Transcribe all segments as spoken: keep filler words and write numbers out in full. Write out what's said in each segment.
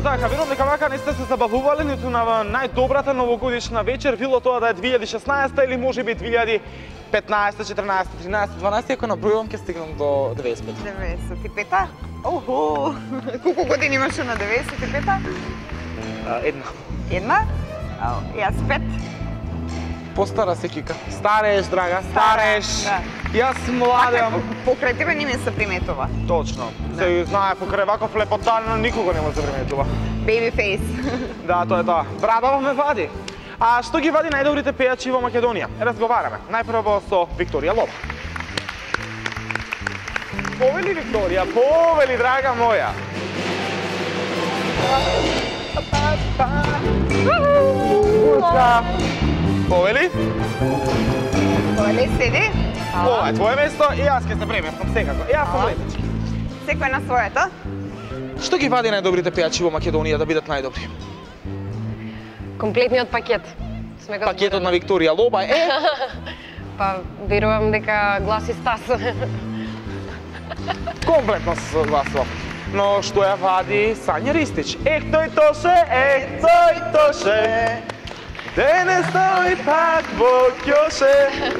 така, верувам дека вака не сте се забавували ниту на најдобрата новогодишна вечер, било тоа да е две илјади и шеснаесета или можеби две илјади и петнаесета, четрнаесета, тринадесета, дванаесета, ако набројувам ќе стигнам до деветдесет и пета. деветдесет и пета? Охо! Колку години имаше на деветдесет и пета? Една. Една? Јас пет. Постара се Кика. Старееш, драга, старееш. Да. Јас младам. Покрај тебе не ми се приметува. Точно. Се знае, покрај ваков лепотан никого не може да се приметува. Baby face. Да, тоа е тоа. Брабава ме вади. А што ги вади најдобрите пејачи во Македонија? Разговараме. Најпрво со Викторија Лоба. Повели, Викторија, повели, драга моја. Повели? Повели, седи. Ова е твое место и јас ќе се преместам секако. Јас сум летачки. Секој на своето. Што ги вади најдобрите пејачи во Македонија да бидат најдобри? Комплетниот пакет. Сме го Пакетот на Викторија Лоба е... Па, верувам дека гласи Стас. Комплетно се согласувам. Но што ја вади Сања Ристич? Ех тој тоше, ех тој тоше, денес тој пак во ќоше.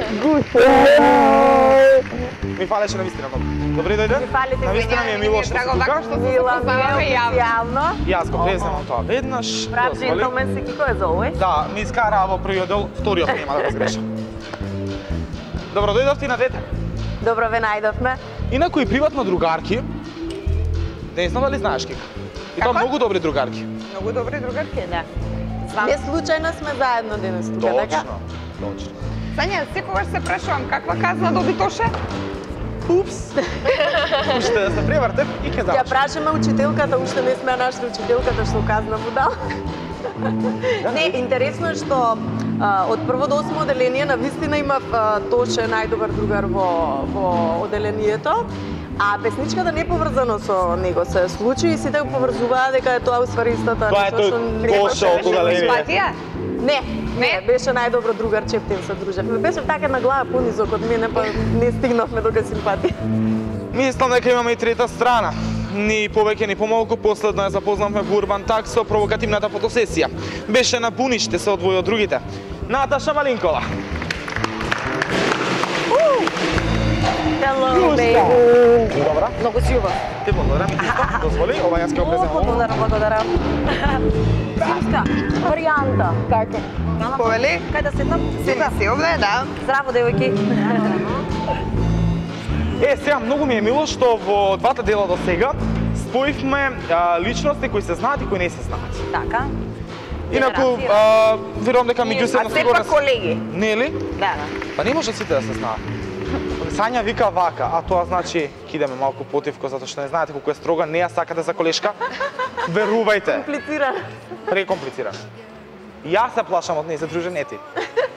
Ми фалеше навистина многу. Добре дојде? Ми фалите, навистина ми е мило што драго си вака тука. што се запознаваме јавно. Јавно. Јас го преземам тоа веднаш. Прав дозволи. джентлмен си Кико е за овој. Да, ми искара во првиот дел, вториот нема да го сгрешам. Добро дојдовте на дете. Добро ве најдовме. Инаку и приватно другарки, не знам дали знаеш Кика. И тоа Како? многу добри другарки. Многу добри другарки, да. Знам. Не случајно сме заедно денес тука, така? Точно, точно. Сања, секогаш се прашувам каква казна доби Тоше? Упс! Уште да се превртев и ќе Ја завршам. прашаме учителката, уште не сме нашли учителката што казна му дал. Не, интересно е што а, од прво до осмо оделение на вистина имав а, Тоше најдобар другар во, во оделението, а песничката не поврзано со него се случи и сите го поврзуваа дека е тоа уствари истата. Тоа е нешто тој што не Тоше беше. од оделение. Симпатија? Не, не, беше најдобро другар чептен се дружевме. Беше така на глава понизок од мене, па не стигнавме до симпатија. Мислам дека имаме и трета страна. Ни повеќе ни помалку, последно ја запознавме во Урбан Так со провокативната фотосесија. Беше на буниште се одвои од другите. Наташа Малинкова. Hello, baby. Добра. Многу си убав. Ти благодарам и ти исто. Дозволи, ова јас ќе го преземам. Благодарам, благодарам. Зимска, варијанта. Така. Повели? Кај да седнам? Седи си овде, да. Здраво, девојки. Е, сега многу ми е мило што во двата дела до сега споивме а, личности кои се знаат и кои не се знаат. Така. Инаку, Генерација. а, верувам дека меѓу се А на сепак сигурност... колеги. Нели? Да, да. Па не може сите да се знаат. Сања вика вака, а тоа значи кидеме малку потивко затоа што не знаете колку е строга, не ја сакате за колешка. Верувајте, Комплициран. прекомплициран. Јас се плашам од неј, се друже не ти.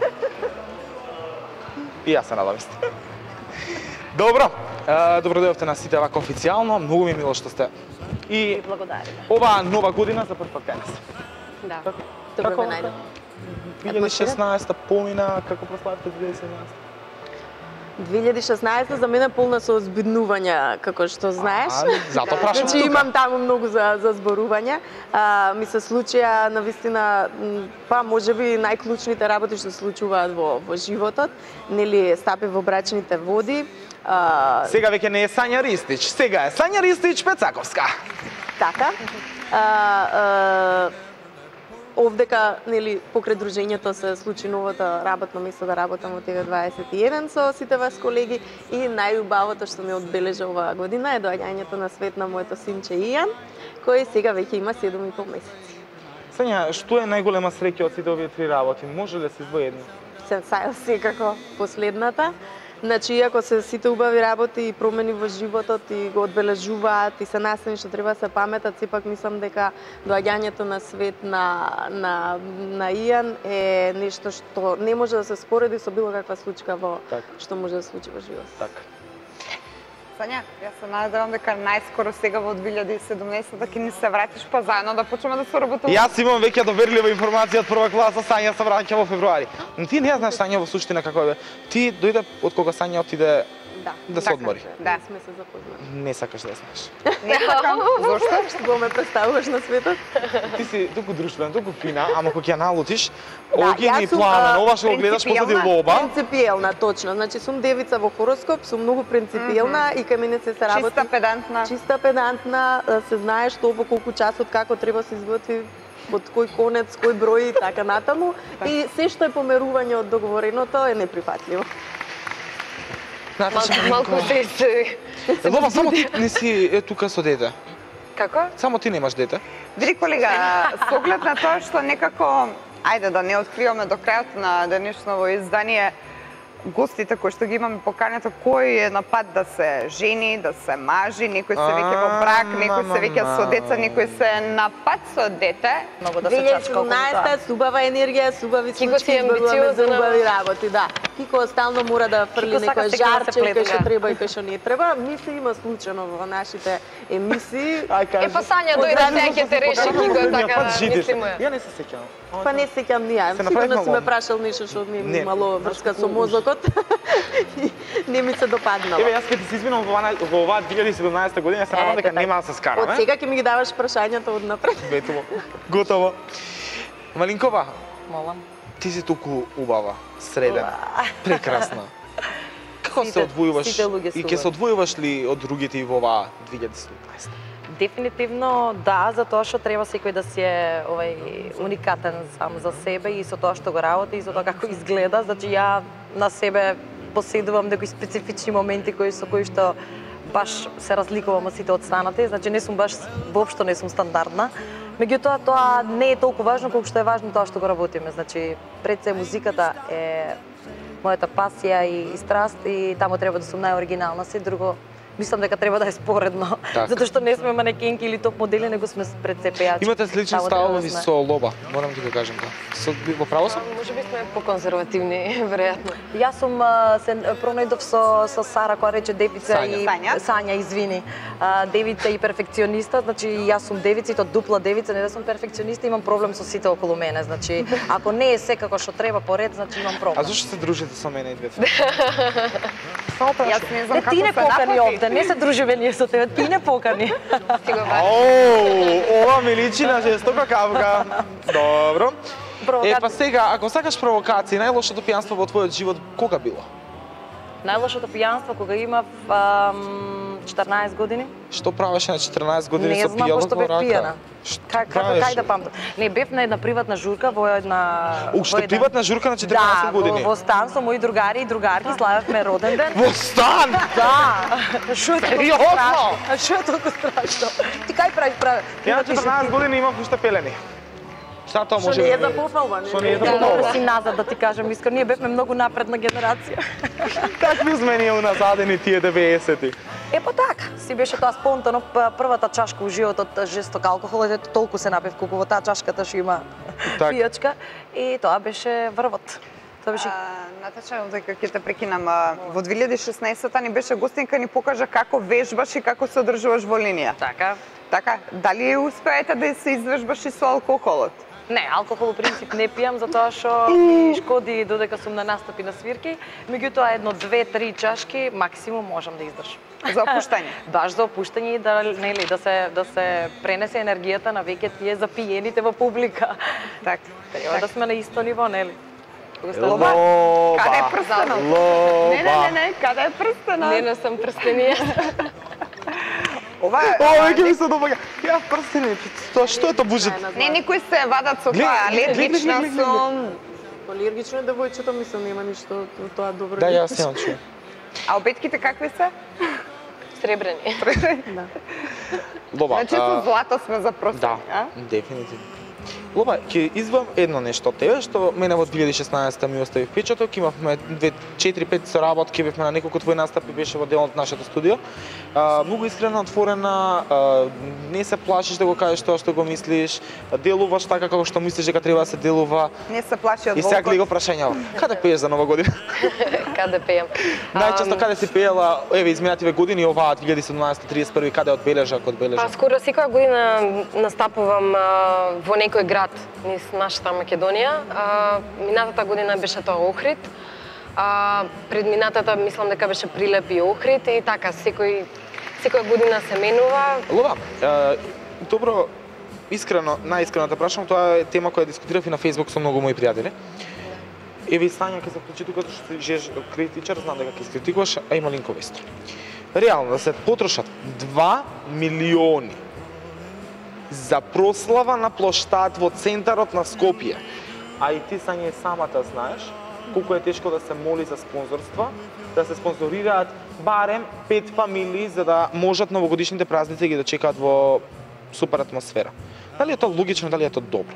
И јас се надам исто. Добро, е, добро дојдовте на сите вака официјално, многу ми е мило што сте. И Благодарим. оваа нова година за прв пат кај нас. Да. Добро Како? ме најдов. две илјади и шеснаесета помина, како прославите две илјади и седнаесета? две илјади и шеснаесета за мене полна со озбиднувања, како што знаеш. А, затоа прашам Значи тука. имам таму многу за за зборување. А, ми се случија навистина, м, па можеби најклучните работи што се случуваат во во животот, нели стапи во брачните води. А, Сега веќе не е Сања Ристич, сега е Сања Ристич Пецаковска. така. А, а, Овдека, нели, покрај дружењето се случи новото работно место да работам во Т В дваесет и еден со сите вас колеги и најубавото што ме одбележа оваа година е доаѓањето на свет на моето синче Ијан, кој сега веќе има седум и пол месеци. Сања, што е најголема среќа од сите овие три работи? Може ли да се издвои една? Се сајал секако последната. Значи, иако се сите убави работи и промени во животот и го одбележуваат и се наследни што треба се паметат, сепак мислам дека доаѓањето на свет на на на Ијан е нешто што не може да се спореди со било каква случка во Так. што може да се случи во животот. Така. Сања, јас се надевам дека најскоро сега во две илјади и седумнаесета ќе ни се вратиш па заедно да почнеме да се работуваме. Јас имам веќе доверлива информација од прва класа, Сања се враќа во февруари. Но ти не ја знаеш Сања во суштина како е. Ти дојде од кога Сања отиде Да. Да се Така, одмори. Да. Сме се запознали. Не сакаш да знаеш. Не сакам. Зошто? Што го ме представуваш на светот? Ти си толку друштвена, толку фина, ама кога ќе налутиш, Да, огин и јас сум, пламен, а, ова што го гледаш позади принципиелна. лоба. Принципиелна, точно. Значи сум девица во хороскоп, сум многу принципиелна и кај мене се се работи. Чиста педантна. Чиста педантна, а, се знае што во колку часот како треба се изготви од кој конец, кој број и така натаму. И се што е померување од договореното е неприфатливо. Наташа Мал, малку се се... Лоба, само ти не си е тука со дете. Како? Само ти немаш дете. Види, колега, со оглед на тоа што некако, ајде да не откриваме до крајот на денешново издание, гостите кои што ги имаме поканета, кој е на пат да се жени, да се мажи, некој се веќе во брак, некој се веќе со деца, некој се на пат со дете. Многу да се чачка околу тоа. две илјади и седумнаесета субава енергија, субави Кико случаи, си е изборуваме за амбициозна. убави работи, да. Кико стално мора да фрли Кико сака некој секој да се жарче, кај плете, што да. треба и кај што не треба. Мисли има случајно во нашите емисии. Ај кажи. Е, па Сања дојде, сега ќе те реши Кико, така да мислимо ја. Ја не се сеќавам. Па не сеќам ни ја. Се направи Сигурно си ме малом. прашал нешто што ми Не. е имало врска со мозокот. И не ми се допаднало. Еве јас ќе ти се извинам во оваа во оваа две илјади и седумнаесета година, се надам Ете, дека така. нема да се Од скараме. сега ќе ми ги даваш прашањата од напред. Готово. Готово. Малинкова, Молам. ти си толку убава, средена, прекрасна. Како се Сите- одвојуваш сите луѓе и се ќе се одвојуваш ли од другите и во оваа две илјади и седумнаесета? Дефинитивно да, затоа што треба секој да си е овај уникатен сам за себе и со тоа што го работи и со тоа како изгледа. Значи ја на себе поседувам некои специфични моменти кои со кои што баш се разликувам од сите останати. Значи не сум баш воопшто не сум стандардна. Меѓутоа тоа не е толку важно колку што е важно тоа што го работиме. Значи пред се музиката е мојата пасија и, и страст и таму треба да сум најоригинална, се друго мислам дека треба да е споредно, Така. затоа што не сме манекенки или топ модели, него сме пред се пејачи. Имате слични Таму треба ставови да сме. со Лоба, морам да ти го кажам тоа. Со во право сум? Може би сме поконзервативни, веројатно. Јас сум а, се пронајдов со со Сара која рече девица Сања. и Сања. Сања, извини. А, девица и перфекциониста, значи јас сум девица и то дупла девица, не да сум перфекциониста, имам проблем со сите околу мене. Значи ако не е се како што треба поред, значи имам А проблем. зошто се дружите со мене и двете? Само прашувам. Јас не знам Не, како ти не се покани напати. овде, не се дружиме ние со тебе, ти не покани. Ти го баш. Оу, ова ми личи на жестока кавга. Добро. Е, па сега, ако сакаш провокација, најлошото пијанство во твојот живот кога било? Најлошото пијанство кога имав ам, четрнаесет години. Што правеше на четрнаесет години Не со знам пијалок пошто во бев рака? пијана. Што Как, како, правеше? кај да памтам? Не, бев на една приватна журка во една... У, што во една- приватна журка на четрнаесет да, години? Да, во, во стан со мои другари и другарки славевме роден ден. Во стан! Да! Шо е толку Сериозно? страшно? А шо е толку страшно? Ти кај правиш прави? Ја на четрнаесет години имав уште пелени. Šta to Што може не е да за пофалба, не? Што не е за Да, пофалба? да си назад да ти кажам искрено, ние бевме многу напредна генерација. Какви сме ние уназадени тие деветесети? Е, па така, си беше тоа спонтано, п- првата чашка у животот жесток алкохол, ето толку се напив колку во таа чашката што има Так. пијачка и тоа беше врвот. Тоа беше А, Наташа, дека ќе те прекинам. а, Во две илјади и шеснаесета ни беше гостинка, ни покажа како вежбаш и како се одржуваш во линија. така. Така, дали успеете да се извежбаш и со алкохолот? Не, алкохол во принцип не пијам затоа што ми шкоди додека сум на настапи на свирки, меѓутоа едно две три чашки максимум можам да издржам. За опуштање. Баш за опуштање и да нели да се да се пренесе енергијата на веќе тие запиените во публика. Така. Треба да сме на исто ниво, нели? Кога сте Лоба, Лоба! каде е прстенот? Лоба! Не, не, не, не, каде е прстенот? Не, не сум прстенија. Ова е... О, веќе ми се допаѓа. Ја прстени, тоа што е тоа бужет? Не, никои се вадат со Гледај, тоа, гледај, алергична гледај, гледај, сум. Алергично е девојчето, мислам, нема ништо од тоа добро. Да, јас имам чуo. А обетките какви се? Сребрени. Лоба, Значи со а, злато сме запросени, да, а? дефинитивно. Лоба, ќе извам едно нешто од тебе, што мене во две илјади и шеснаесета ми остави впечаток. Имавме две четири пет соработки, бевме на неколку твои настапи, беше во дел од нашето студио. А, многу искрена, отворена, а, не се плашиш да го кажеш тоа што го мислиш, делуваш така како што мислиш дека треба да се делува. Не се плаши од И сега гледа волкот. го прашањава. Каде пееш за нова година? Каде пеам? Најчесто Ам, каде си пеела, еве изминативе години, оваа две илјади и седумнаесета триесет и први, каде одбележа, ако одбележа? Па скоро секоја година настапувам а, во некој град низ нашата Македонија. А, минатата година беше тоа Охрид. А, пред минатата мислам дека беше Прилеп и Охрид и така секој секоја година се менува. Лова, е, добро, искрено, најискрено те прашам, тоа е тема која дискутирав и на Facebook со многу мои пријатели. Еви Сања ќе се вклучи тука што си жеш критичар, знам дека ќе критикуваш, а има линкови исто. Реално да се потрошат два милиони за прослава на плоштад во центарот на Скопје. А и ти Сања самата знаеш колку е тешко да се моли за спонзорства, да се спонзорираат барем пет фамилии за да можат новогодишните празници ги дочекаат во супер атмосфера. Дали е тоа логично, дали е тоа добро?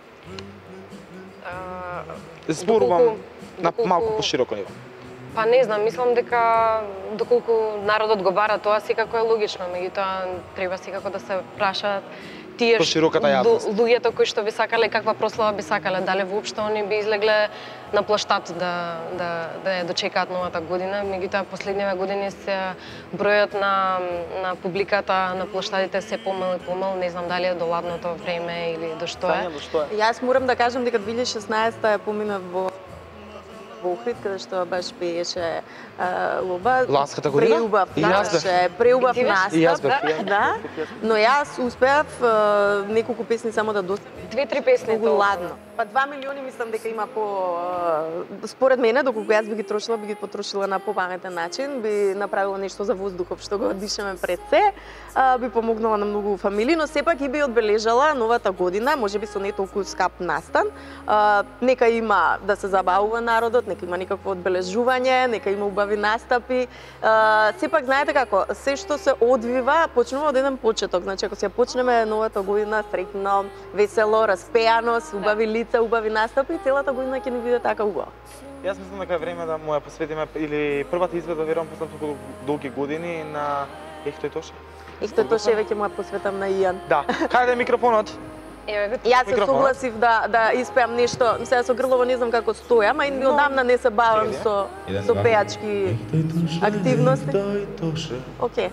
Зборувам Доколку- на доколку- малку пошироко ниво. Па не знам, мислам дека доколку народот го бара тоа секако е логично, меѓутоа треба секако да се прашаат тие Пошироката јавност. лу- луѓето кои што би сакале каква прослава би сакале, дали воопшто они би излегле на плоштад да да да ја дочекаат новата година, меѓутоа последниве години се бројот на на публиката на плоштадите се помал и помал, не знам дали е до ладното време или до што е. Сања, до што е? Јас морам да кажам дека две илјади и шеснаесета ја поминав во во Охрид, каде што баш пееше а, Лоба. Ланската година? Преубав, И јас бев. беше преубав И ти беше? И јас настап. бев, ја. Да, но јас успеав а, неколку песни само да достигнам. Две-три песни Многу толку. ладно. Па два милиони мислам дека има по а, според мене, доколку јас би ги трошила, би ги потрошила на попаметен начин, би направила нешто за воздухот што го дишаме пред се, а, би помогнала на многу фамилии, но сепак и би одбележала новата година, можеби со не толку скап настан. А, нека има да се забавува народот, нека има некакво одбележување, нека има убави настапи. А, сепак знаете како, се што се одвива почнува од еден почеток. Значи ако се ја почнеме новата година среќно, весело, распеано, со убави лица, убави настапи, целата година ќе ни биде така убава. Јас мислам дека е време да му ја посветиме или првата изведа верувам после толку долги години на Ехто и Тоше. Ихто тоше веќе му ја посветам на Ијан. Да, каде е микрофонот? Еве го Јас се Микрофонот. согласив да да испеам нешто, сега со грлово не знам како стојам, а и одамна не се бавам Еве. со Еден, со два. пеачки активности. Тој Тоше. Океј.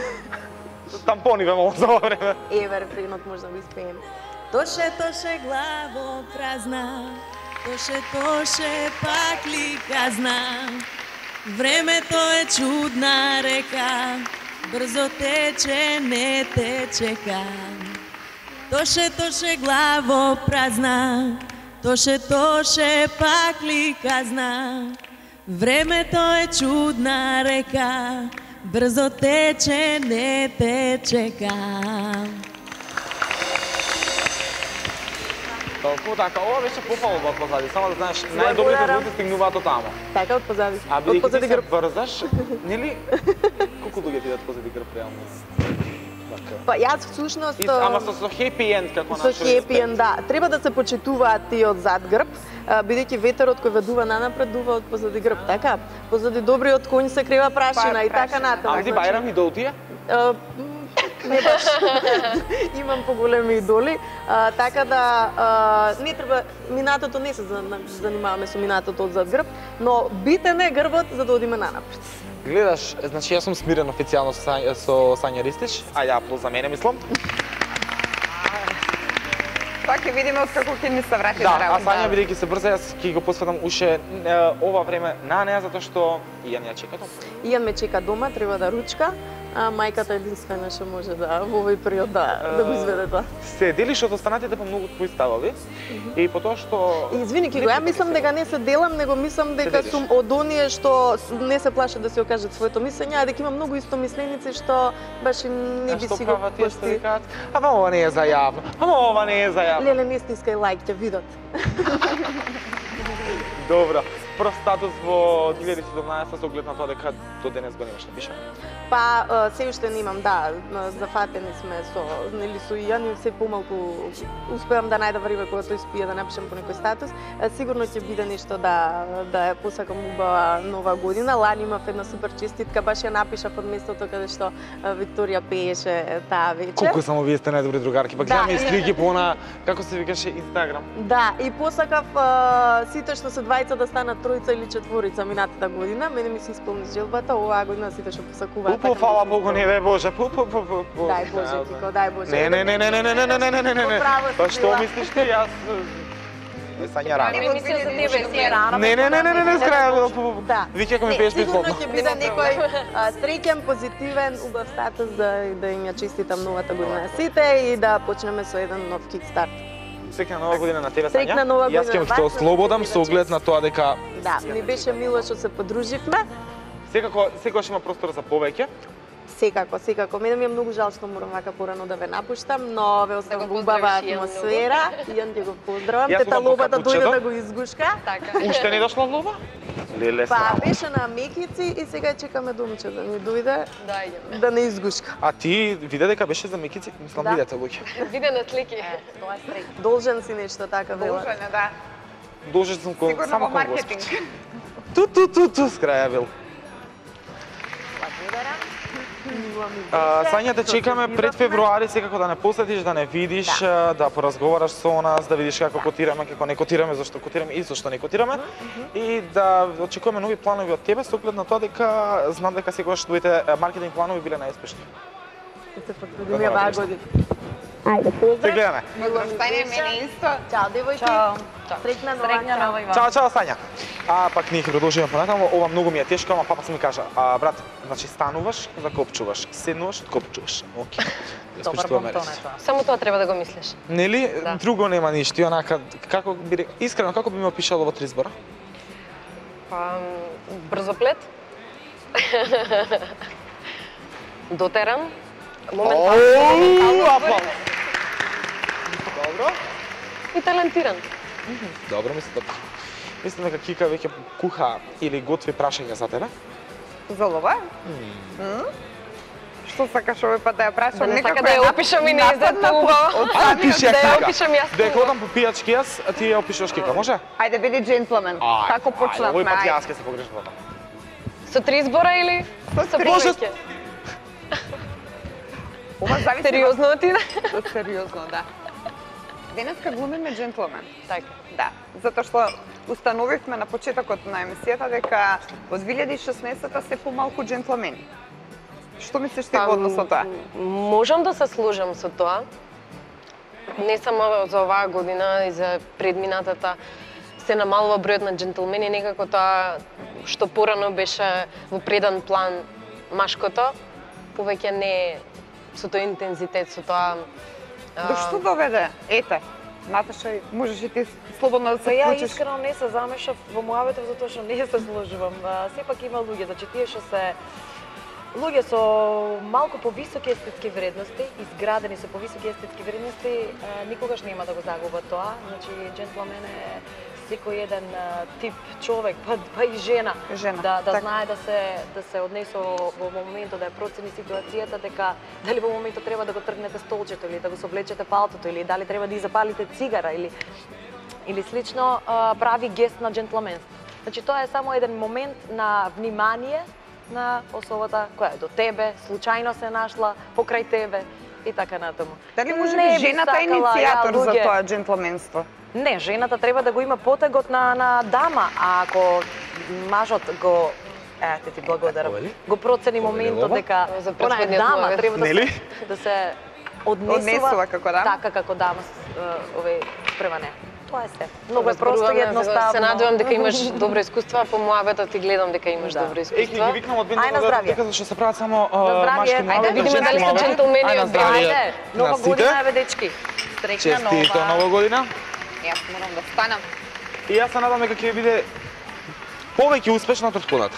Тампони ве молам за ова време. Еве рефренот може да го испеем. Тоше, тоше, главо празна, тоше, тоше, пак ли казна. Времето е чудна река, брзо тече, не те чека. Тоше, тоше, главо празна, тоше, тоше, пак ли казна. Времето е чудна река, брзо тече, не те чека. Толку така, ова беше пофало од позади, само да знаеш, најдобрите Благодарам. луѓе стигнуваат од тамо. Така од позади. А Од бидејќи позади ти се грб. брзаш, нели? Колку луѓе бидат позади грб реално? Така. Па јас всушност И, ама со, со хепи енд како со наш хепи енд, да. Треба да се почитуваат тие од зад грб, а, бидејќи ветерот кој ведува нанапред дува од позади грб, така? Позади добриот конј се крива прашина и така натаму. Ајде Бајрам и до тие? А, м, не баш. Имам поголеми идоли, а, така да а, не треба минатото не се за- занимаваме со минатото од зад грб, но битен е грбот за да одиме нанапред. Гледаш, значи јас сум смирен официјално со, Сања- со Сања Ристич, ајде аплауз за мене мислам. Тоа ќе видиме откако ќе ни се врати Да, на а работа. Сања бидејќи се брза, јас ќе го посветам уште е, ова време на неа затоа што Ијан ја чека дома. Ијан ме чека дома, треба да ручка, а мајката единствена што може да во овој период да, да го изведе тоа. Се делиш од останатите по многу твои ставови и по тоа што И извини, Кико, ја мислам дека не се делам, него мислам дека делиш. сум од оние што с- не се плашат да си окажат своето мислење, а дека има многу истомисленици што баш и не би што си го прават тие што пусти. викаат, ама ова не е за јавно, ама ова не е за јавно. Леле, не стискај лайк, ќе видат. Добро. Прв статус во две илјади и седумнаесета со оглед на тоа дека до денес го немаш, не пиша? Па, а, се уште немам, да, м, зафатени сме со, нели, со Ијан и се помалку успеам да најдам време кога тој спие да напишам по некој статус. А, сигурно ќе биде нешто да да ја посакам убава нова година. Лани имав една супер честитка, баш ја напишав од местото каде што а, Викторија пееше таа вечер. Колку само вие сте најдобри другарки, па Да. гледаме и слики по на како се викаше Инстаграм. Да, и посакав а, сите што се двајца да станат тројца или четворица минатата година. Мене ми се исполни желбата, оваа година сите што посакуваат. Пупо, така фала ми се Богу, не исполни. дај Боже, пупо, пупо, пупо. Дај Боже, Кико, дај Боже. Не, не, не, не, не, не, не, не, не, не, не, не, не. Право си Па што била. мислиш ти, јас Е, Сања рано. Емисија за тебе си е рано. Не, не, не, не, не, не, с краја. Да. Вики ако ми Не, пееш сигурно безплатно. ќе биде некој а, среќен, позитивен, убав статус да, да им ја честитам новата година на сите и да почнеме со еден нов кикстарт. Среќна нова година на тебе, Сања. Среќна нова Јас ќе година те на вас, ослободам на со оглед на тоа дека Да, ми беше мило што се подруживме. секако секогаш има простор за повеќе. Секако, секако. Мене ми е многу жал што морам вака порано да ве напуштам, но ве оставам го убава поздравиш, Ијан, атмосфера. Ијан ќе го поздравам. Јас Тета сум Лоба да капучето. дојде да го изгушка. Така. Уште не дошла лоба? Леле Па срамо. беше на Мекици и сега чекаме домче да ни дојде Да, идеме. да не изгушка. А ти виде дека беше за Мекици? Мислам Да. видете луѓе. Виде на слики. Тоа е стрек. Должен си нешто така вела. Должен е, да. Должен сум кон Сигурно само во кон маркетинг. Господ. Ту ту ту ту с краја бил. А, Сања, те чекаме пред февруари, секако да не посетиш, да не видиш, да, да поразговараш со нас, да видиш како котираме, како не котираме, зашто котираме и зашто не котираме. И да очекуваме нови планови од тебе, со оглед на тоа дека знам дека секогаш твоите маркетинг планови биле најуспешни. Се потрудим ја оваа година. Те гледаме. Мило Стање, мене исто. Чао, девојки. Чао. Среќна нова Среќна нова година. и Чао, чао, Сања. А пак ние ќе продолжиме понатаму. Ова многу ми е тешко, ама папа се ми кажа, а брат, значи стануваш, закопчуваш, седнуваш, откопчуваш. Океј. Добар бонтон е тоа. Само тоа треба да го мислиш. Нели? Да. Друго нема ништо. И онака како би рек- искрено како би ме опишало во три збора? Па, брзоплет. Дотеран. Моментално. аплауз. Добро. И талентиран. Добро, мислам дека мислам дека Кика веќе куха или готви прашања за тебе. За лова? М? Што сакаш овој пат да ја прашам? Да не Некако сака да е ја нап- опишам и не излед нападна убаво. од Ајде, самиот пиши ја да ја Кика. опишам јас. Дека одам по пијачки јас, а ти ја опишуваш Кика, може? Ајде, биди джентлмен. Како Овој почнавме? пат Ајде. јас ќе се погрешам. Со три збора или со три. повеќе? Ова зависи Сериозно отиде? од- Сериозно, да. Денеска глумиме джентлмен. Така. Да, затоа што установивме на почетокот на емисијата дека од две илјади и шеснаесетта се помалку джентлмени. Што мислиш ти во однос со тоа? Можам да се сложам со тоа. Не само за оваа година и за предминатата се намалува бројот на джентлмени, некако тоа што порано беше во предан план машкото, повеќе не со тој интензитет, со тоа До што доведе? Ете, Наташа, можеш и ти слободно да Па се ја вклучиш. искрено не се замешав во муабетов затоа што не се сложувам. А, Сепак има луѓе, значи тие што се луѓе со малку повисоки естетски вредности, изградени со повисоки естетски вредности, а, никогаш нема да го загубат тоа. Значи джентлмен е секој еден а, тип човек, па, па и жена, Жена, да, да така. знае да се да се однесе во моментот, да ја процени ситуацијата, дека дали во моментот треба да го тргнете столчето или да го соблечете палтото или дали треба да запалите цигара или или слично, а, прави гест на джентлменство. Значи тоа е само еден момент на внимание на особата која е до тебе, случајно се нашла покрај тебе и така натаму. Дали може Не би би жената е сакала ја иницијатор за луѓе- тоа джентлменство? Не, жената треба да го има потегот на, на дама, а ако мажот го Ете ти благодарам. Ова ли? Го процени Ова ли моментот ова? дека За она е претходниот дама, муавет. треба да Нели? се, да се однесува, Однесува како дама? Така како дама с, е, овој према неа. Тоа е се. Многу е просто Зборуваме, и едноставно. Се надевам дека имаш добро искуство, а по муабетот и гледам дека имаш Да. добро Еј, ќе ги искуство. викнам од Ај, на бендот здравје. дека зашто се прават само а, На здравје. машки Ајде, муабети, да видиме женски дали сте муабети. джентлмени Ај, на од здравје Ајде, нова на сите. година е, бе, дечки. Среќна Честито нова. нова година. Јас морам да станам. И јас се надам дека ќе биде повеќе успешна од претходната.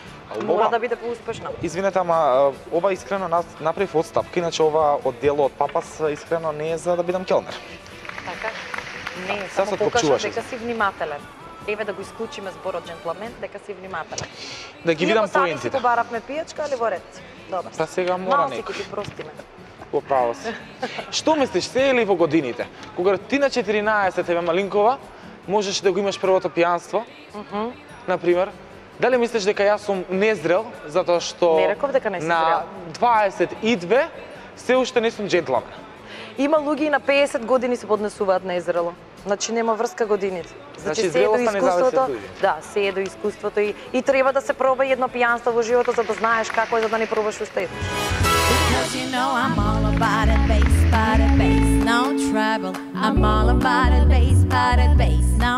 А Мора ова- да биде поуспешна. Извинете, ама а, ова искрено нас направив одстапка, иначе ова од дело од папас искрено не е за да бидам келнер. Така. Не, Сега само се покажа откопчуваш. дека си внимателен. Еве да го исклучиме зборот джентлмен, дека си внимателен. Да ги видам Иако сами си поентите. побаравме пијачка, али во ред. Добар. Па сега мора Малци некој. ќе ти простиме. Во право си. Што мислиш, се или во годините? Кога ти на четиринаесет тебе Малинкова, можеш да го имаш првото пијанство, например, дали мислиш дека јас сум незрел, затоа што Не реков дека не си на дваесет и две се уште не сум джентлмен? Има луѓе и на песет години се поднесуваат незрело. Значи нема врска годините. Значи, се е до зрелоста не зависи од искуството. годините. Да, се е до искуството и, и треба да се проба едно пијанство во животот за да знаеш како е за да не пробаш уште едно. Cause you know I'm all about it, bass, about it, bass, no trouble. I'm all about it, bass, about it, bass, no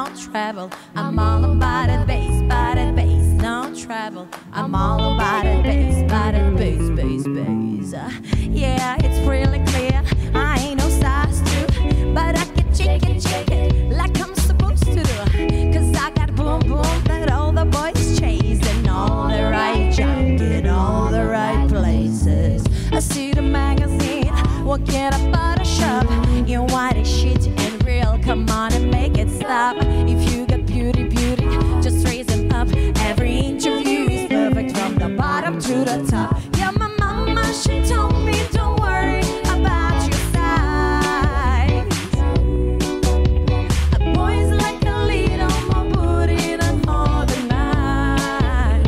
travel. I'm all about it, bass, about it, bass, no trouble. I'm all about it, bass, about it, bass, bass, bass. Uh, yeah, it's really clear. I ain't no size two, but I can shake it, shake it like I'm supposed to do. Cause I got boom, boom that all the boys chase, and all the right junk in all the right places. I see the magazine, walking up at a shop. You white as shit and real, come on and make it stop. If you got beauty, beauty, just raise them up. Every interview is perfect from the bottom to the top. Yeah, my mama, she told me don't worry about your size. A boy's like a little more booty than all the night.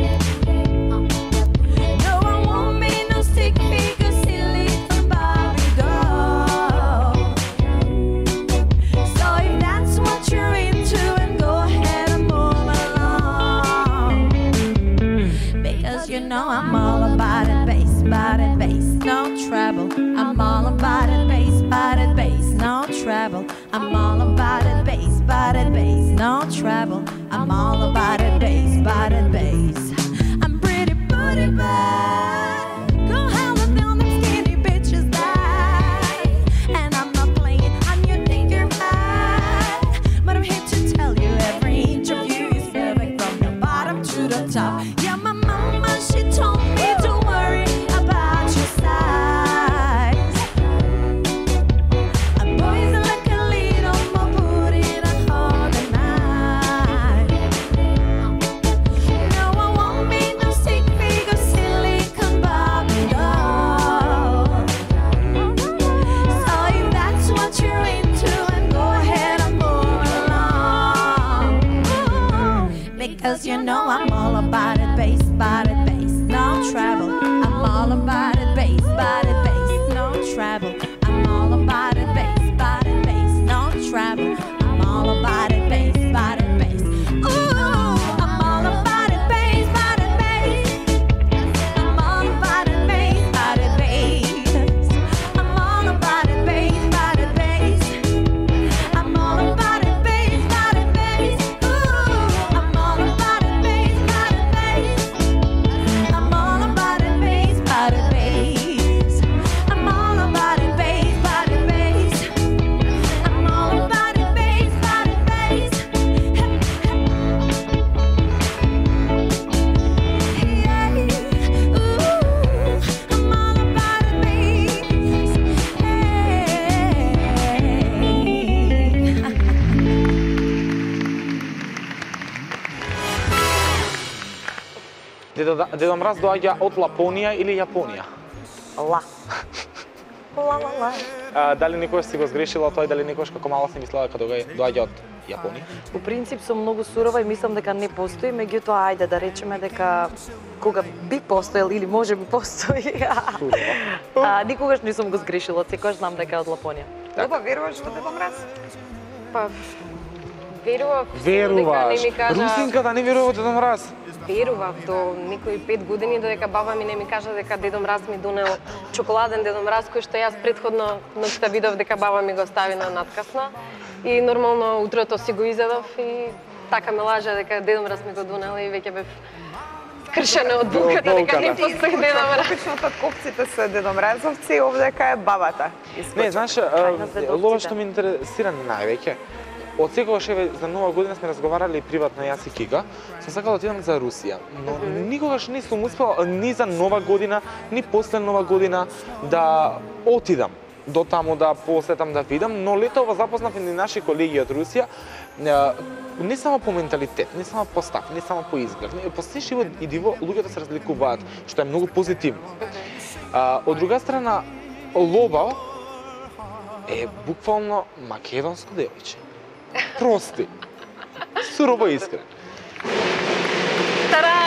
No, I won't be no stick figure, silly Barbie doll. So if that's what you're into, and go ahead and move along. Because you know I'm all about it, bass, about it, bass, no trouble. I'm all about it, bass, about it, bass, no trouble. I'm all about it, bass, about it, bass, no trouble. I'm all about it, bass, about it, bass. I'm pretty booty bad. Go hell with all them skinny bitches die. And I'm not playing, and you think you're bad. But I'm here to tell you every interview is perfect from the bottom to the top. Yeah, my mama, she told me don't worry about your size. A boy's like a little more booty than all the night. No, I won't be no stick figure, silicon Barbie doll. So if that's what you're into, and go ahead and move along. Because you know I'm all about it, bass, about it, bass, no trouble. I'm all about it, bass, about it, bass, no trouble. I'm all about it, bass, about it, bass, no trouble. I'm all about it, bass, about it, bass. Ooh, I'm all about it, bass, about it, bass. I'm all about it, bass, about it, bass. I'm all about it, bass, about it, bass. I'm all about it, bass, about it, bass. Ooh, I'm all about it, bass, about it, bass. I'm all about it, bass, about it, bass. I'm all about it, bass, about it, bass. I'm all about it, bass, about it, bass. Yeah, ooh, I'm all about it, bass. Дедо, Дедо Мраз доаѓа од Лапонија или Јапонија? Ла. Ла, ла, ла. А, дали никогаш си го сгрешила тој, дали никогаш како мала си мислела дека доаѓа доаѓа од Јапонија? По принцип сум многу сурова и мислам дека не постои, меѓутоа ајде да речеме дека кога би постоел или може би постои. А, никогаш не сум го сгрешила, секогаш знам дека е од Лапонија. Люба, веруваш во Дедо Мраз? Па, верував, Веруваш? дека не ми кажа... Русинка да не верува во Дедо Мраз? Верував до некои пет години додека баба ми не ми кажа дека Дедо Мраз ми донел чоколаден Дедо Мраз кој што јас претходно ноќта видов дека баба ми го остави на надкасно и нормално утрото си го изедов и така ме лаже дека Дедо Мраз ми го донел и веќе бев скршена од булката дека не постои Дедо Мраз. Обично татковците се Дедо Мразовци, овдека е бабата. Не, знаеш, лова што ме интересира највеќе, од секогаш еве за Нова година сме разговарали приватно јас и Кика, сум сакал да отидам за Русија, но никогаш не сум успел ни за Нова година, ни после Нова година да отидам до таму да посетам да видам, но летово запознав и наши колеги од Русија, не само по менталитет, не само по став, не само по изглед, по се живот и диво луѓето се разликуваат, што е многу позитивно. Од друга страна, Лоба е буквално македонско девојче. Прости. Сурово искрен. Тара!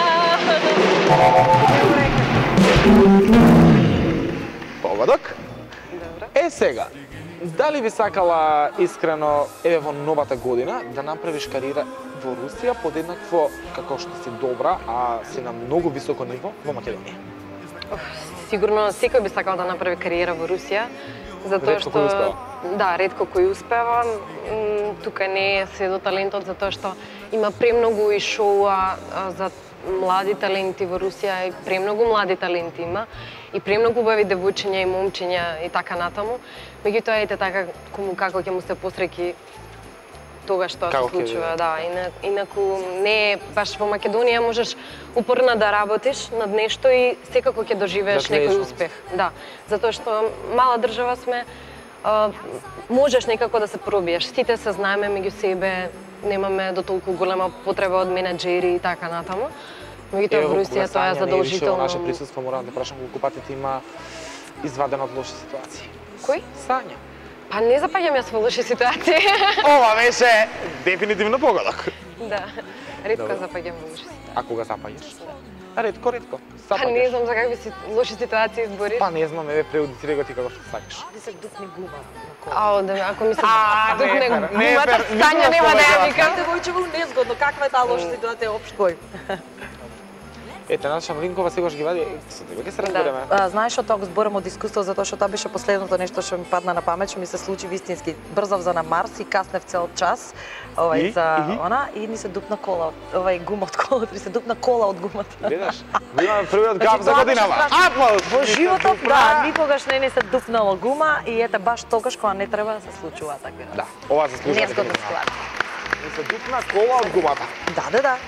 Поводок. Добро. Е сега, дали би сакала искрено еве во новата година да направиш кариера во Русија подеднакво како што си добра, а си на многу високо ниво во Македонија? Сигурно секој би сакал да направи кариера во Русија, затоа Ретко кој што успева. да, ретко кој успева. М, Тука не е се до талентот, затоа што има премногу и шоуа а, за млади таленти во Русија, и премногу млади таленти има, и премногу убави девојчиња и момчиња и така натаму. Меѓутоа, ете така, кому како ќе му се посреќи тогаш што се случува, да, Ина, инаку не е баш во Македонија можеш упорно да работиш над нешто и секако ќе доживееш да некој успех. Да, затоа што мала држава сме, а, можеш некако да се пробиеш. Сите се знаеме меѓу себе, немаме до толку голема потреба од менаџери и така натаму. Меѓутоа во Русија тоа е задолжително. Наше присуство морам да прашам колку пати ти има извадено од лоши ситуации. Кој? Сања. Па не запаѓам јас во лоши ситуации. Ова беше дефинитивно погодок. Да, ретко Добро. запаѓам во лоши ситуации. А кога запаѓаш? Ретко, ретко. Па Запаѓаш. не знам за какви си лоши ситуации збориш. Па не знам, еве преудицирај го ти како што сакаш. Ти се дупни гума на кола. Ао, да, ако ми се А, не е духне фер, не е гумата, фер, Сања никогаш нема да ја тоа викам. Девојчево незгодно, каква е таа лоша ситуација општо? Ете, Наташа Малинкова секогаш ги вади, со тебе ќе се разбереме. А, знаеш што тоа го зборам од искуство, затоа што тоа беше последното нешто што ми падна на памет, што ми се случи вистински. Брзав за на Марс и каснев цел час, овај И? за И? она и ни се дупна кола, овај гума од колата, ни се дупна кола од гумата. Видиш? Го имаме првиот гав за тоа годинава. беше страшно. Аплауз! Во животот, да, никогаш не ни се дупнало гума и ете баш тогаш кога не треба да се случуваат такви работи. Да, ова се слуша. Незгодна ситуација. Ни се дупна кола од гумата. Да, да, да.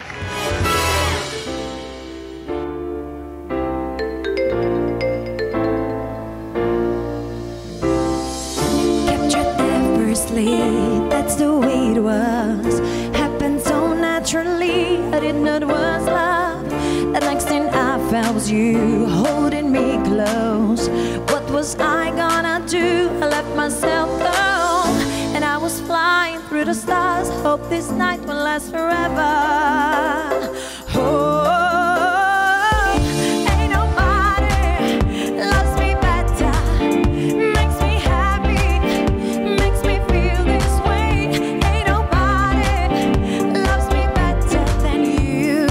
Captured effortlessly, that's the way it was. Happened so naturally, I didn't know it was love. The next thing I felt was you holding me close. What was I gonna do? I left myself alone, and I was flying through the stars. Hope this night will last forever. Oh. Ain't nobody loves me better, makes me happy, makes me feel this way. Ain't nobody loves me better than you.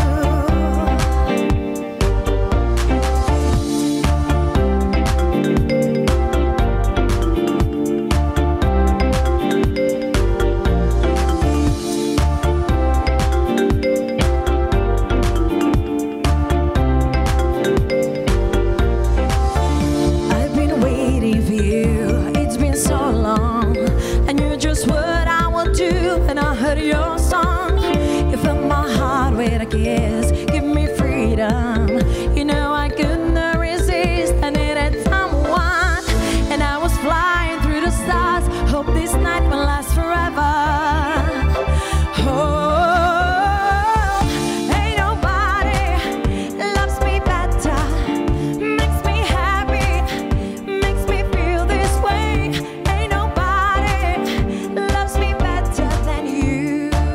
I've been waiting for you, it's been so long. I knew just what I would do when I heard your song. You filled my heart with a kiss, give me freedom. You know I couldn't resist, I needed someone. And I was flying through the stars, hope this night will last forever. Oh, ain't nobody loves me better, makes me happy, makes me feel this way. Ain't nobody loves me better than you.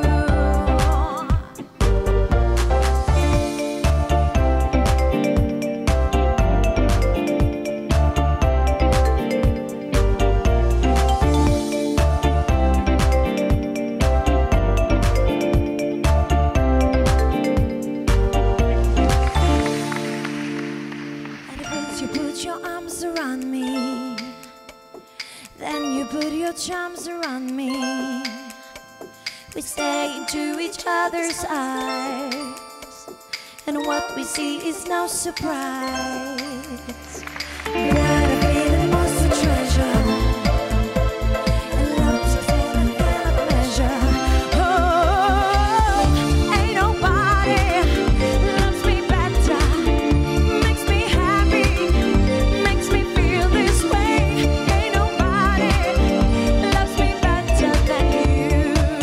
And once you put your arms around me, then you put your charms around me. We stare into each other's eyes, and what we see is no surprise. What a feeling was to treasure, and love's a thing I cannot measure. Oh, ain't nobody loves me better, makes me happy, makes me feel this way. Ain't nobody loves me better than you.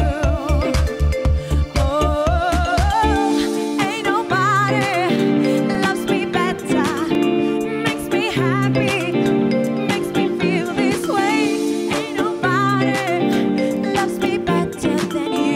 Oh, ain't nobody loves me better, makes me happy, makes me feel this way. Ain't nobody loves me better than you.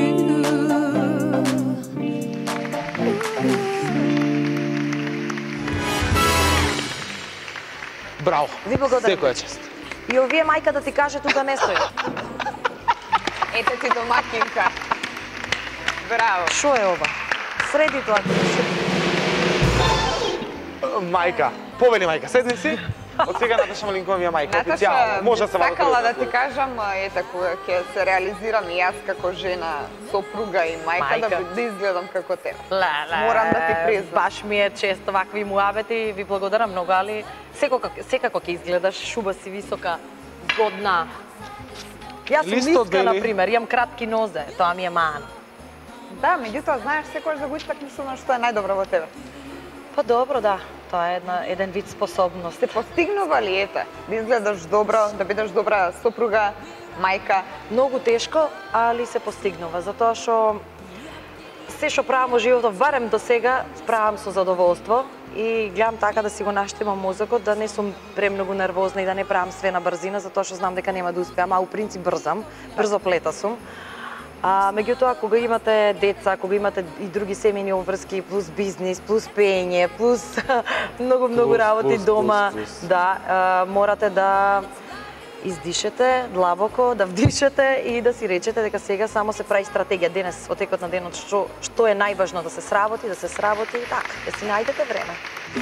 Браво. Ви благодарам. Секоја чест. И овие мајка да ти каже тука не стои. Ете ти домакинка. Браво. Шо е ова? Среди тоа. Мајка, повели мајка, седни си. Од сега Наташа Малинкова ми е мајка Наташа, официјално. Може да се вади. сакала да ти кажам, ете, кога ќе се реализирам и јас како жена, сопруга и мајка, да, Мајка. да изгледам како тебе. Леле, Морам да ти признам. Баш ми е често вакви муабети, ви благодарам многу, али секако, секако ќе изгледаш, шуба си висока, згодна. Јас сум Лист од ниска, вели. например, имам кратки нозе, тоа ми е мана. Да, меѓутоа, знаеш, секојаш да го истакнеш она што е најдобро во тебе. Па добро, да, тоа е една, еден вид способност. Се постигнува ли, ете, да изгледаш добро, да бидеш добра сопруга, мајка? Многу тешко, али се постигнува, затоа што се што правам во животот, барем до сега, правам со задоволство и гледам така да си го наштемам мозокот, да не сум премногу нервозна и да не правам све на брзина, затоа што знам дека нема да успеам, а у принцип брзам, брзо плета сум. А, меѓутоа, кога имате деца, кога имате и други семејни обврски, плюс бизнис, плюс пење, плюс многу-многу Плюс, работи плюс, дома, плюс, плюс. да, а, морате да издишете длабоко, да вдишете и да си речете дека сега само се прави стратегија денес, во текот на денот, што, што е најважно да се сработи, да се сработи и така, да си најдете време.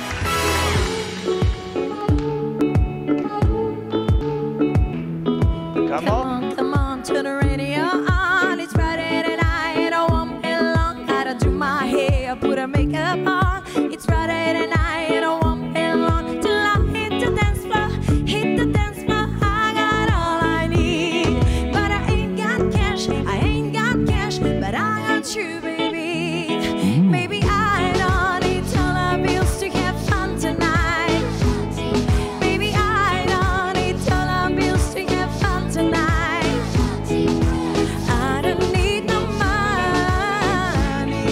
Come Come on, come on, turn the radio on. It's Friday night. I won't be long. Gotta do my hair, put a makeup on. It's Friday night. I won't be long till I hit the dance floor. Hit the dance floor. I got all I need, but I ain't got cash. I ain't got cash, but I got you, baby. Maybe I don't need dollar bills to have fun tonight. Baby, I don't need dollar bills to have fun tonight. I don't need no money,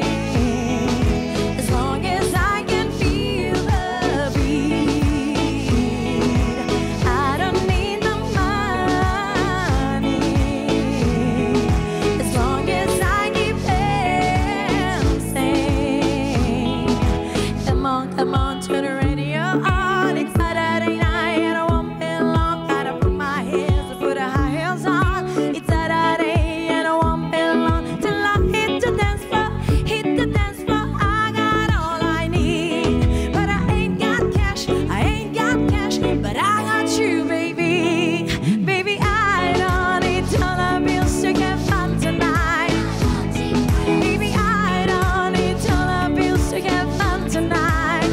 as long as I can feel the beat. I don't need no money, as long as I keep dancing. Come on, come on, turn the radio on. It's Saturday night and I won't be long. Gotta put my heels, put the high heels on. It's Saturday and I won't be long till I hit the dance floor. Hit the dance floor. I got all I need, but I ain't got cash. I ain't got cash, but I got you, baby. Baby, I don't need dollar bills to get fun tonight. Baby, I don't need dollar bills to get fun tonight.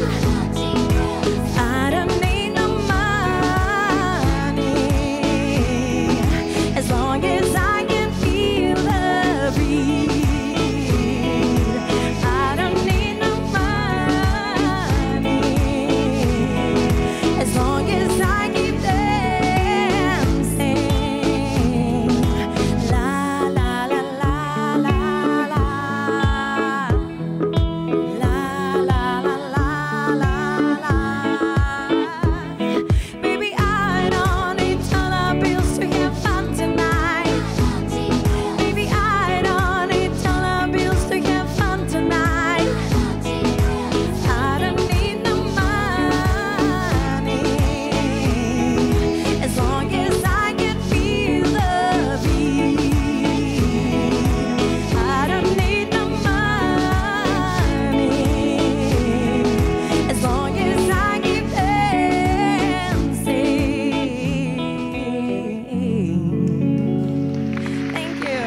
I don't need no money, as long as I can feel the beat. I don't need no money, as long as I keep dancing. La la la la la la. La la la la la la. Baby, I don't need dollar bills to have fun tonight. Baby, I don't need dollar bills to have fun tonight. I don't need no money, as long as I can feel the beat. I don't need no money, as long as I keep dancing. Thank you.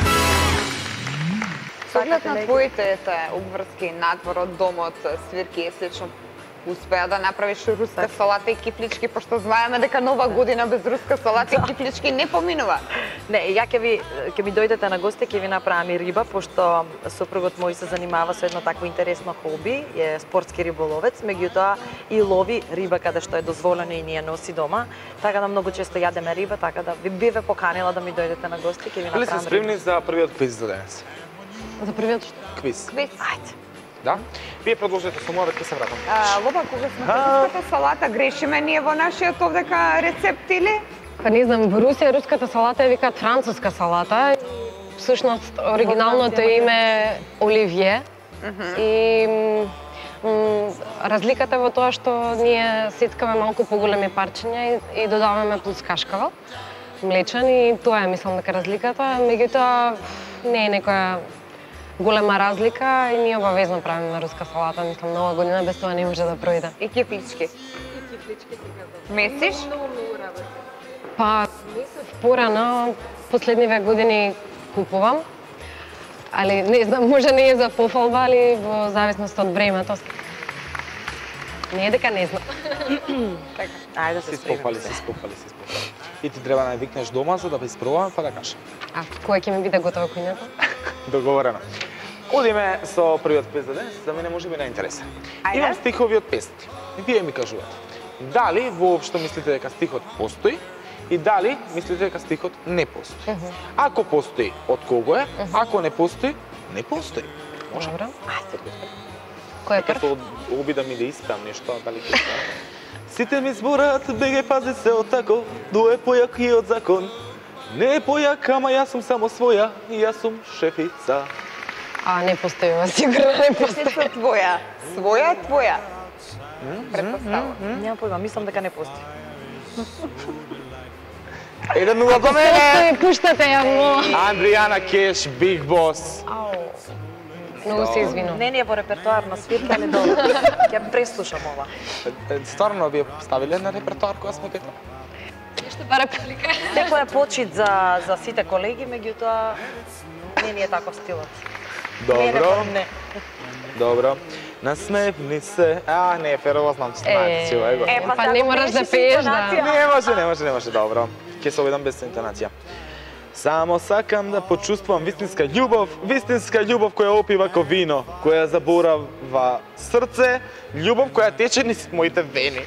С оглед на твоите ете, обврски надвор од домот, свирки и слично, успеа да направиш руска салата и кифлички, пошто знаеме дека нова година без руска салата и кифлички не поминува. Не, ја ќе ви ќе ми дојдете на гости, ќе ви направам и риба, пошто сопругот мој се занимава со едно такво интересно хоби, е спортски риболовец, меѓутоа и лови риба каде што е дозволено и ни ја носи дома. Така да многу често јадеме риба, така да ви би ве поканила да ми дојдете на гости, ќе ви Дали направам сте риба. спремни за првиот квиз за денес? За првиот што? Квиз. Квиз. Ајде. Да? Вие продолжете со мојот, ќе се вратам. А, Лоба, кога сме А. кај руската салата, грешиме ние во нашиот овдека рецепт или? Па не знам, во Русија руската салата ја викаат француска салата. Всушност оригиналното име е оливје. И м, разликата во тоа што ние сеткаме малку поголеми парчиња и, и додаваме плюс кашкавал млечен и тоа е мислам дека разликата, меѓутоа не е некоја голема разлика и ние обавезно правиме руска салата, мислам нова година без тоа не може да пројде. И кифлички. Месиш? Па, порано, последниве години купувам, али не знам, може не е за пофалба, али во зависност од времето. Не е дека не знам. Ајде да Си се спопали, спремаме. си спопали, си спопали. И ти треба да навикнеш дома за да би испробуваме па да кажеш. А кој ќе ми биде готова кујната? Договорено. Одиме со првиот пест за денес, за мене може би најинтересен. Ајде. Имам стихови од песни. И вие ми кажувате. Дали воопшто мислите дека стихот постои и дали мислите дека стихот не постои. Ако постои, од кого е? Ако не постои, не постои. Може? Добро. Ајде. Кој е прв? Като обидам и да испеам нешто, дали ќе испеам. Сите ми зборат, беге пази се од тако, до е појак и од закон. Не е појак, ама јас сум само своја и јас сум шефица. А, не постои, сигурно не постои. Сите твоја. Своја, твоја. Предпоставам. Нема појма, мислам дека не постои. Еден нула до мене! Постои, пуштате ја во... Андријана Кеш, Биг Бос. Многу се извинувам. Не, не е во репертоар на свирка, али добро. Ќе преслушам ова. Стварно вие ставиле на репертоар кога сме кај тоа? Што пара прилика? Секој е почит за, за сите колеги, меѓутоа не ни е таков стилот. Не, не, Добро, не. добро. Насмевни се. А, не, Ферова знам, че знаете си, его. Е, Па сега не ако мораш да пееш с пееш, да. интонација. Не може, не може, не може, добро. Ќе се обидам без интонација. Само сакам да почувствувам вистинска љубов, вистинска љубов која опива ко вино, која заборава срце, љубов која тече низ моите вени.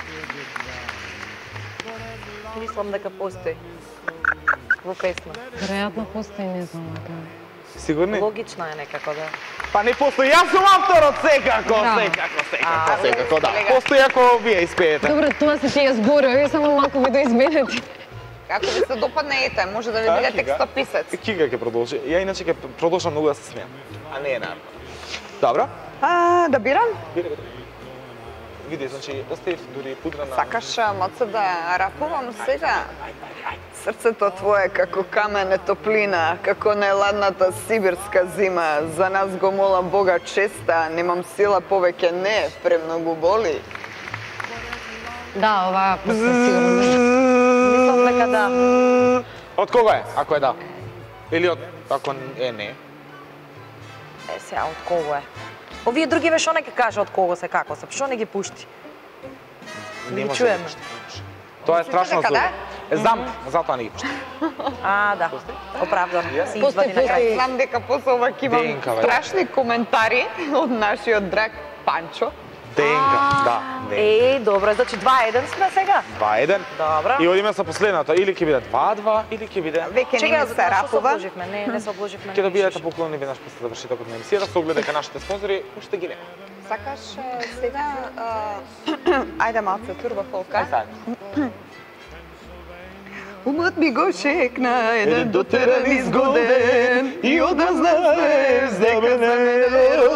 Мислам дека постои во песна. Веројатно постои, не знам. Сигурни? Логично е некако да. Па не постои, јас сум авторот, секако, Да. секако, секако, А, секако, да. колега. Постои ако вие испеете. Добро, тоа се тие зборови, само малку ви доизменете. Како ви се допадне ете, може да ви А, биде кига? текстописец. Кига ќе продолжи. Ја иначе ќе продолжам многу да се смеам. А не е наравно. Добро? А, да бирам? Бире го. Види, значи, оставив дури пудра на... Сакаш моца да рапувам сега? Срцето твое како камене топлина, како најладната сибирска зима. За нас го молам Бога честа, немам сила повеќе не, премногу боли. Да, ова постои сигурно. Мислам дека да. Од кого е, ако е да? Или од... ако е не? Е, сега, од кого е? Овие други ве што не ќе каже од кого се, како се, што не ги пушти? Не ги може чуеме. да пушти. Тоа е страшно дека зло. да? Е, знам, затоа не ги пушти. А, да. Оправдано. Си Постои, извади на крај. постои. Знам дека после ова ќе имам Денка, бе. страшни коментари од нашиот драг Панчо. Денка, да, денка. Е, добро, значи два еден сме сега. два еден. Добро. И одиме со последното. Или ќе биде два два, или ќе биде... Веќе не Чекај, ми за се што се рапува. обложивме? Не, не се обложивме. Ќе не добиете пишеш. поклони веднаш после завршетокот на емисијата, со оглед дека нашите спонзори уште ги нема. Сакаш е, сега... а, Ајде малце турбо фолка. Заедно. Умот ми го шекна, еден дотеран изгоден, и однас да знаеш дека за мене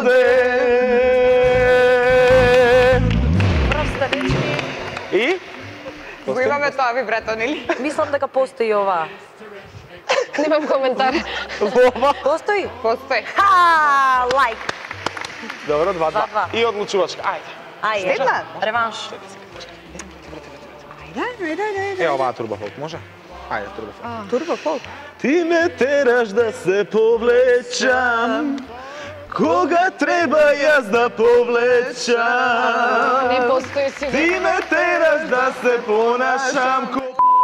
роден. Просто речи, И? Го имаме тоа вибрато, нели? мислам дека постои ова. Немам коментар. Ова. Постои? Постои. Ха, лайк. Добро, два два. Два-два. И одлучувачка. Ајде. Ајде. Штетна? Реванш. Е, оваа турбофолк, може? Ајде, турбофолк. Турбо фолк. Ти ме тераш да се повлечам, кога треба јас да повлечам. Не постои Ти сигурно. ме тераш да се понашам ко...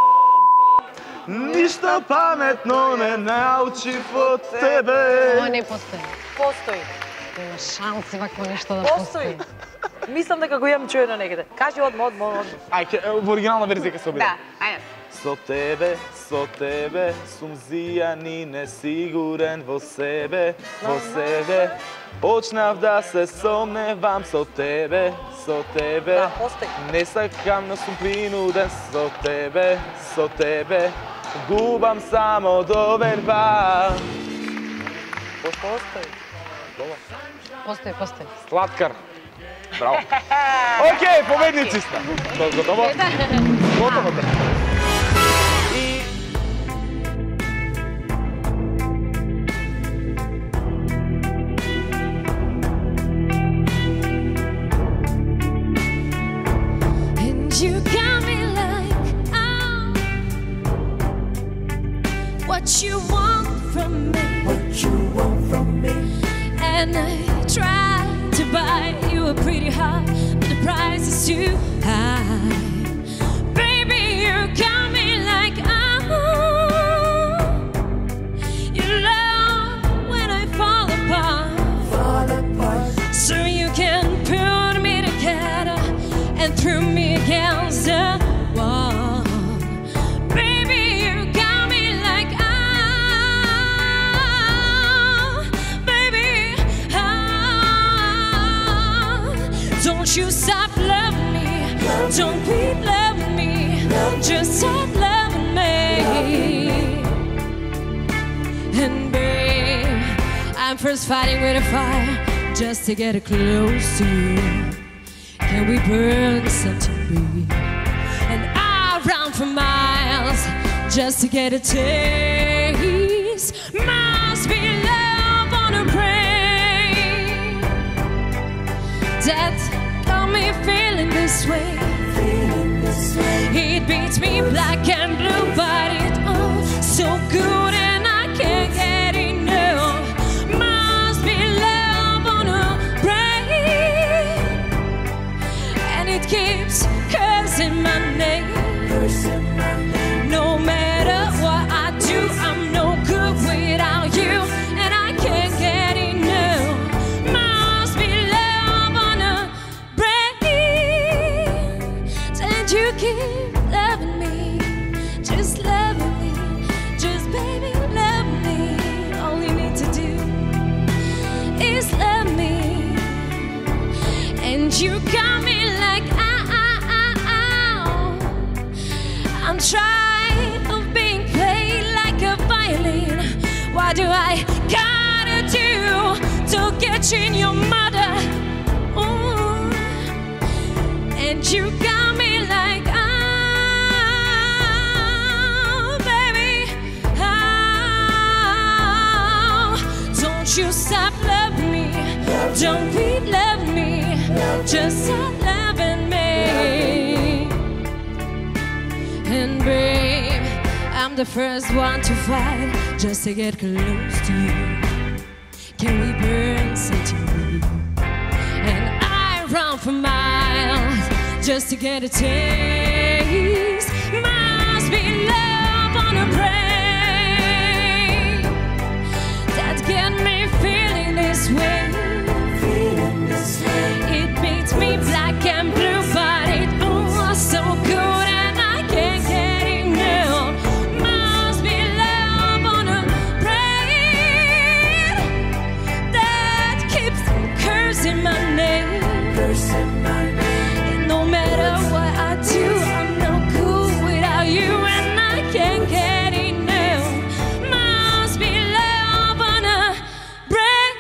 Ништо паметно не научив од тебе. Ова не постои. Постои. Нема шанси вакво нешто да Постои. постои. Мислам дека го имам чуено негде. Кажи одма, одма, одма. Ајде, во оригинална верзија ќе се обидам. Да, ајде. Со тебе, со тебе, сум зијан и несигурен во себе, во себе. Почнав да се сомневам со тебе, со тебе. Да, постои. Не сакам, но сум принуден со тебе, со тебе. Губам само доверба. Постои. Постои, постои. Сладкар. Браво. Океј, победници сте. Тоа готово? Готово те. И And you got And I tried to buy you a pretty heart, but the price is too high. Baby, you got me like oh, you love when I fall apart, fall apart. So you can put me together and throw me against the wall. Baby, you got me like oh, baby, oh. Don't you stop loving me, don't quit loving me, just stop loving me. And babe, I'm first fighting with a fire just to get close to you. Can we burn something big? And I run for miles just to get a taste. Must be love on a brain that got me feeling this way. It beats me black and blue, but it's oh so good and I can't get enough. Must be love on a brain, and it keeps cursing my name. No matter what I do, I'm no good without you, and I can't get enough. Must be love on a brain, and you keep loving me, just loving me, just baby love me. All you need to do is love me, and you got me like ah ah ah ah. I'm tired of being played like a violin. What do I gotta do to get you in your mother? Ooh. And you got me like oh, baby, oh. Don't you stop loving me, don't quit loving me, just stop loving me. And babe, I'm the first one to fight just to get close to you. Can we burn something real? And I run for miles just to get a taste. Must be love on a brain that get me feeling this way. It beats me black and blue, but it oh so good and I can't get enough. Must be love on a brain that keeps cursing my name. And no matter what I do, I'm no good without you, and I can't get enough. Must be love on a brain.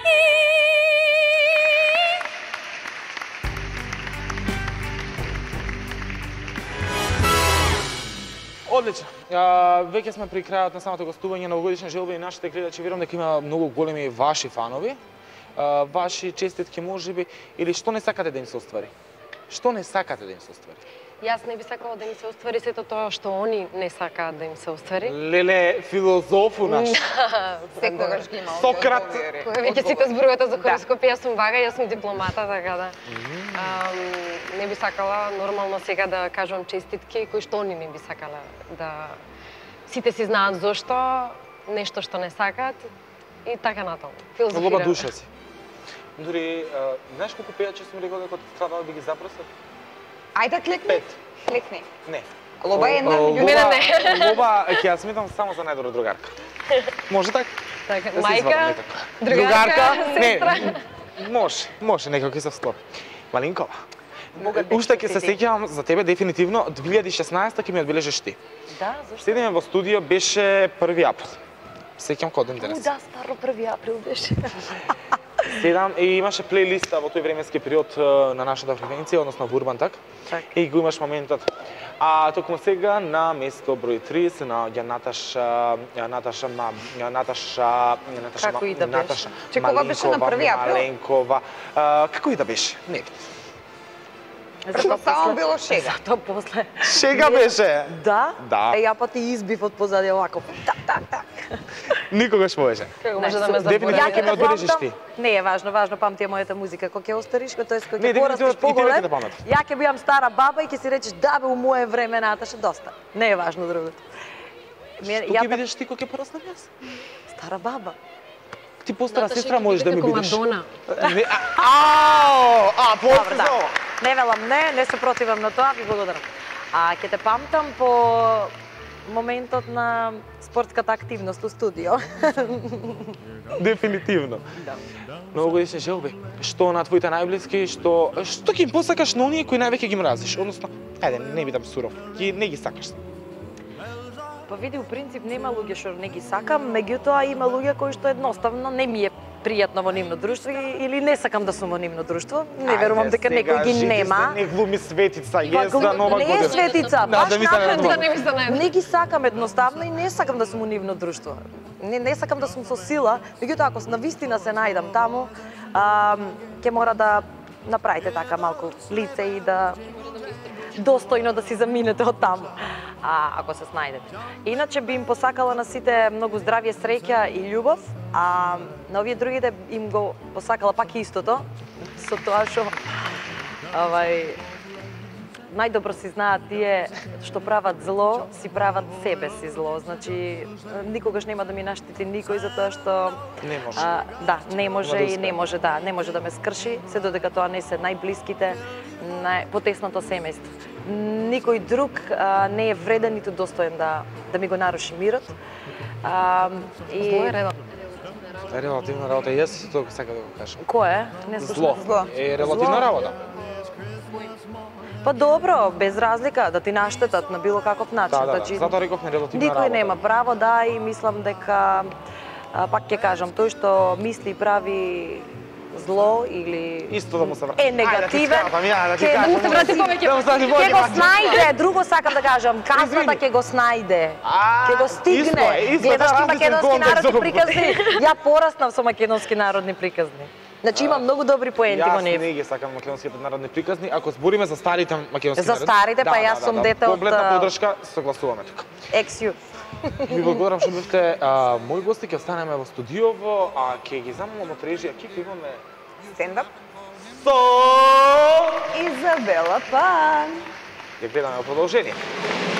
Одлично. А, веќе сме при крајот на самото гостување на овогодишна желба и нашите гледачи верувам дека има многу големи ваши фанови. А, ваши честитки можеби или што не сакате да им се оствари? Што не сакате да им се оствари? Јас не би сакала да ми се оствари сето тоа што они не сакаат да им се оствари. Леле, филозофу наш. Секогаш ги има. Сократ. Кој веќе сите зборувате за хороскопи, јас сум вага, јас сум дипломата, така да. Ам, не би сакала нормално сега да кажувам честитки кои што они не би сакала да сите си знаат зошто, нешто што не сакаат и така натаму. Филозофира. Лоба душа си. Дури, а, знаеш колку пејачи сум рекол дека треба да би ги запросил? Ајде клекни. Пет. Клекни. Не. Лоба е една О, меѓу Мене Лоба, не. Лоба ќе ја сметам само за најдобра другарка. Може така? Така, Да се извадам мајка, некако. другарка, сестра. Не, може, може, некако ќе се встопи. Малинкова, Мога да уште ќе се честитам. сеќавам за тебе дефинитивно, две илјади и шеснаесета ќе ми одбележиш ти. Да, зашто? Седиме во студио, беше први април. Сеќам код ден У, денес. да, старо први април беше. Седам и имаше плейлиста во тој временски период е, на нашата фреквенција, односно во Урбан так. Так. И го имаш моментот. А токму сега на место број три се наоѓа Наташа, ја Наташа, ма, ја Наташа, ја Наташа, Како и да беше. Наташа Че кога беше на први април? Маленкова. А, како и да беше? Не. Само било шега. Зато после. Шега беше. Да? Да. Е, ја па ти избив од позади овако. Так, так, так. Никогаш повеќе. Како може да ме Дефинитивно заборави? ќе ме одбележиш ти. Не е важно, важно памти е мојата музика. Кога ќе остариш, тоа е кога Не, ќе порастеш дефинитивно и тебе ќе поголем, да памтиш. ја ќе бидам стара баба и ќе си речеш да бе у моје време Наташа доста. Не е важно другото. Ме- Што ја ќе та- бидеш ти кога ќе пораснам јас? Стара баба. Ти постара Наташа, сестра ќе можеш да ми биде како бидеш. Мадона. Не, а, ау, а, Добро, после да. за ова. Не велам не, не се противам на тоа, ви благодарам. А ќе те памтам по моментот на спортската активност у студио. Дефинитивно. Новогодишни желби. Што на твоите најблиски, што што ќе им посакаш на оние кои највеќе ги мразиш, односно, ајде, не бидам суров, ги не ги сакаш. Па види, у принцип нема луѓе што не ги сакам, меѓутоа има луѓе кои што едноставно не ми е пријатно во нивно друштво и- или не сакам да сум во нивно друштво. Не верувам дека некој ги нема. Не глуми светица, Па, јес за нова не година. е светица, Да, баш да ми се напред, најдува. Да не ми се најде. не ги сакам едноставно и не сакам да сум у нивно друштво. Не, не сакам да сум со сила, меѓутоа ако на вистина се најдам таму, а, ќе мора да направите така малку лице и да достојно да си заминете од таму, а, ако се снајдете. Иначе би им посакала на сите многу здравје, среќа и љубов, а на овие другите им го посакала пак истото, со тоа што овај најдобро си знаат тие што прават зло, си прават себе си зло. Значи никогаш нема да ми наштети никој затоа што Не може. А, да, не може Нема да и успее. не може да, не може да ме скрши, се додека тоа не се најблиските, нај, потесното семејство. Никој друг а, не е вреден ниту достоен да да ми го наруши мирот. А, и Зло е редо. Релативна работа, јас се тоа сакам да го кажам. Кој е? Не слушам. Зло. Зло. Е релативна Зло. работа. Па добро, без разлика, да ти наштетат на било каков начин. Да, да, да. Значи, Затоа реков на релативна никој работа. нема право, да, и мислам дека, а, пак ќе кажам, тој што мисли и прави зло или Исто да му се врати. е негативен, Ајде да ти скапам, ја, да ти ќе кажам. му се врати повеќе. Да му се врати ќе повеќе го пати. снајде, друго сакам да кажам, казвата Извини. ќе го снајде. А, Ќе го исто стигне. е, исто, Гледаш тоа ти различен македонски контекст, народни зову. приказни. Ја пораснав со македонски народни приказни. Значи има многу добри поенти во Јас нив. не ги сакам македонските народни приказни, ако збориме за старите македонски За народни. старите, да, па да, јас да, сум да, дете од, Комплетна а, подршка, согласуваме тука. Ексју. Ви благодарам што бевте а, мои гости, ќе останеме во студиово, а ќе ги замолам од режија екипа, имаме Стендап. со Изабела Пан. ќе гледаме во продолжение.